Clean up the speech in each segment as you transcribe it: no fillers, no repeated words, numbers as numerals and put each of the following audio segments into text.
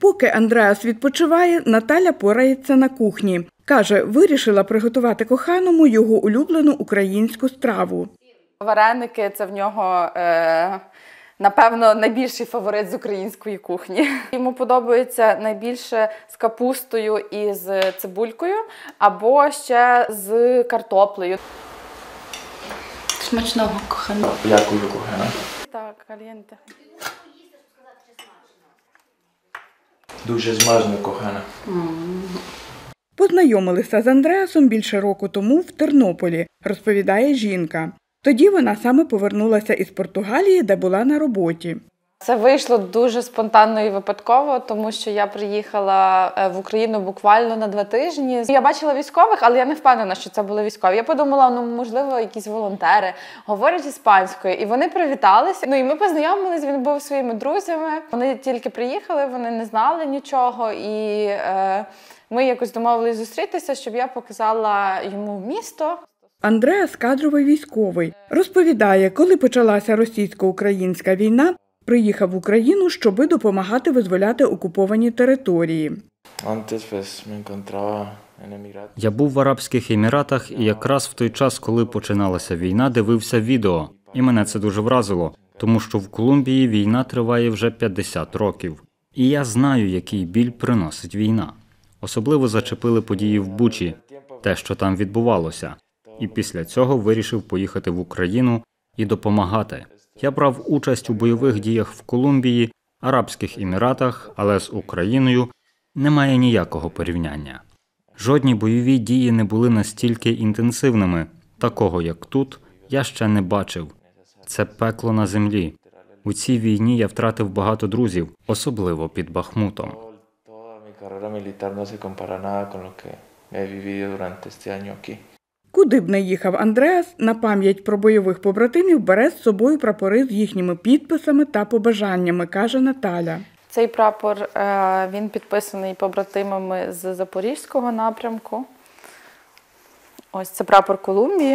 Поки Андреас відпочиває, Наталя порається на кухні. Каже, вирішила приготувати коханому його улюблену українську страву. Вареники – це в нього, напевно, найбільший фаворит з української кухні. Йому подобається найбільше з капустою і з цибулькою, або ще з картоплею. Смачного, кохана. Дякую, кохана. Так, калієнте. Дуже смачно, кохана. Познайомилися з Андреасом більше року тому в Тернополі, розповідає жінка. Тоді вона саме повернулася із Португалії, де була на роботі. Це вийшло дуже спонтанно і випадково, тому що я приїхала в Україну буквально на 2 тижні. Я бачила військових, але я не впевнена, що це були військові. Я подумала, можливо, якісь волонтери говорять іспанською. І вони привіталися. І ми познайомились, він був зі своїми друзями. Вони тільки приїхали, вони не знали нічого. І ми якось домовились зустрітися, щоб я показала йому місто. Андреас – кадровий військовий. Розповідає, коли почалася російсько-українська війна, приїхав в Україну, щоби допомагати визволяти окуповані території. Я був в Арабських Еміратах і якраз в той час, коли починалася війна, дивився відео. І мене це дуже вразило, тому що в Колумбії війна триває вже 50 років. І я знаю, який біль приносить війна. Особливо зачепили події в Бучі, те, що там відбувалося. І після цього вирішив поїхати в Україну і допомагати. Я брав участь у бойових діях в Колумбії, Арабських Еміратах, але з Україною немає ніякого порівняння. Жодні бойові дії не були настільки інтенсивними. Такого, як тут, я ще не бачив. Це пекло на землі. У цій війні я втратив багато друзів, особливо під Бахмутом. Куди б не їхав Андреас, на пам'ять про бойових побратимів бере з собою прапори з їхніми підписами та побажаннями, каже Наталя. Цей прапор, він підписаний побратимами з Запорізького напрямку. Ось це прапор Колумбії.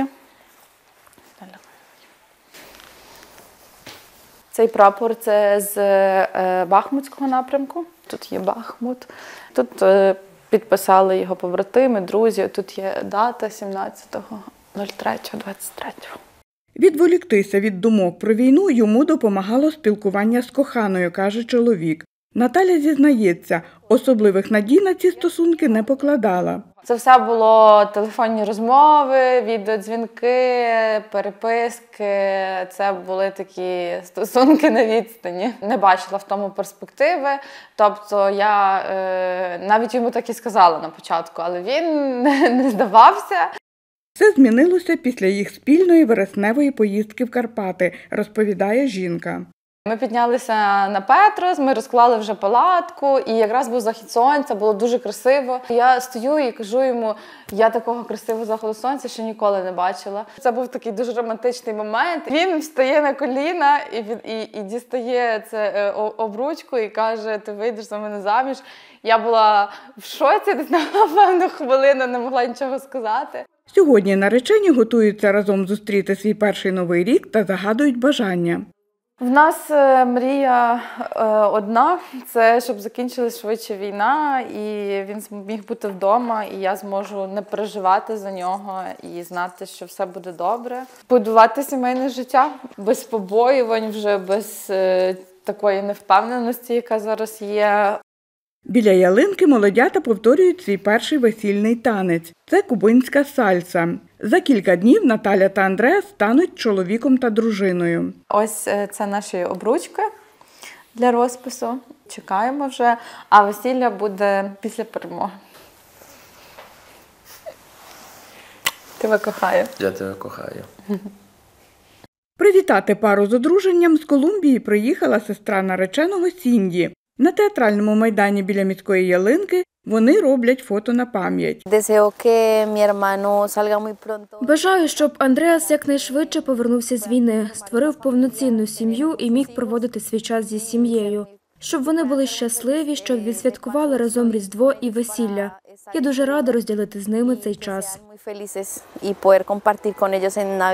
Цей прапор – це з Бахмутського напрямку. Тут є Бахмут. Тут підписали його побратими, друзі. Тут є дата 17.03.23. Відволіктися від думок про війну йому допомагало спілкування з коханою, каже чоловік. Наталя зізнається, особливих надій на ці стосунки не покладала. Це все було телефонні розмови, відеодзвінки, переписки. Це були такі стосунки на відстані. Не бачила в тому перспективи. Тобто я навіть йому так і сказала на початку, але він не здавався. Все змінилося після їх спільної вересневої поїздки в Карпати, розповідає жінка. Ми піднялися на Петрос, ми розклали вже палатку, і якраз був захід сонця, було дуже красиво. Я стою і кажу йому, я такого красивого заходу сонця ще ніколи не бачила. Це був такий дуже романтичний момент. Він встає на коліна і дістає це обручку і каже, ти вийдеш за мене заміж. Я була в шоці, десь на певну хвилину не могла нічого сказати. Сьогодні наречені готуються разом зустріти свій перший новий рік та загадують бажання. В нас мрія одна – це щоб закінчилась швидше війна, і він зміг бути вдома, і я зможу не переживати за нього і знати, що все буде добре. Будувати сімейне життя без побоювань, вже без такої невпевненості, яка зараз є. Біля ялинки молодята повторюють свій перший весільний танець. Це кубинська сальса. За кілька днів Наталя та Андреас стануть чоловіком та дружиною. Ось це наші обручки для розпису. Чекаємо вже, а весілля буде після перемоги. Тебе кохаю. Я тебе кохаю. Привітати пару з одруженням з Колумбії приїхала сестра нареченого Сінді. На театральному майдані біля міської ялинки вони роблять фото на пам'ять. Бажаю, щоб Андреас якнайшвидше повернувся з війни, створив повноцінну сім'ю і міг проводити свій час зі сім'єю. Щоб вони були щасливі, щоб відсвяткували разом Різдво і весілля. Я дуже рада розділити з ними цей час.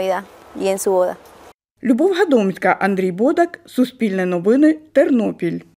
Любов Гадомська, Андрій Бодак, Суспільне новини, Тернопіль.